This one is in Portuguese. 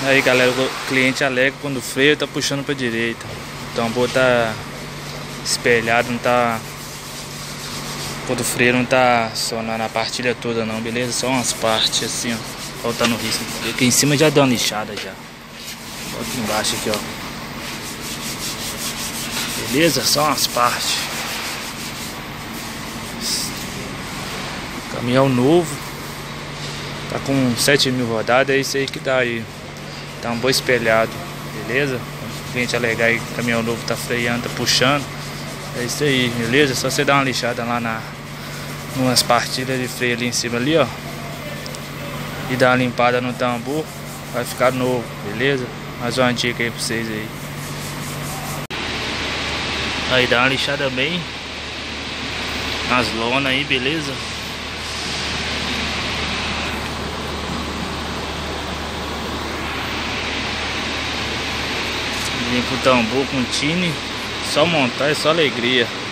Aí galera, o cliente alega quando o freio tá puxando pra direita. O tambor tá espelhado, não tá... Quando o freio não tá sonando a partilha toda não, beleza? Só umas partes assim, ó, faltando risco. Aqui em cima já deu uma lixada já. Aqui embaixo aqui, ó. Beleza? Só umas partes. Caminhão novo. Tá com 7.000 rodadas, é isso aí que dá aí. Tambor espelhado, beleza? O cliente alegar aí que o caminhão novo tá freando, tá puxando. É isso aí, beleza? Só você dar uma lixada lá numas partilhas de freio ali em cima ali, ó. E dar uma limpada no tambor, vai ficar novo, beleza? Mais uma dica aí pra vocês aí. Aí dá uma lixada bem nas lonas aí, beleza? Limpa o tambor com tine, só montar é só alegria.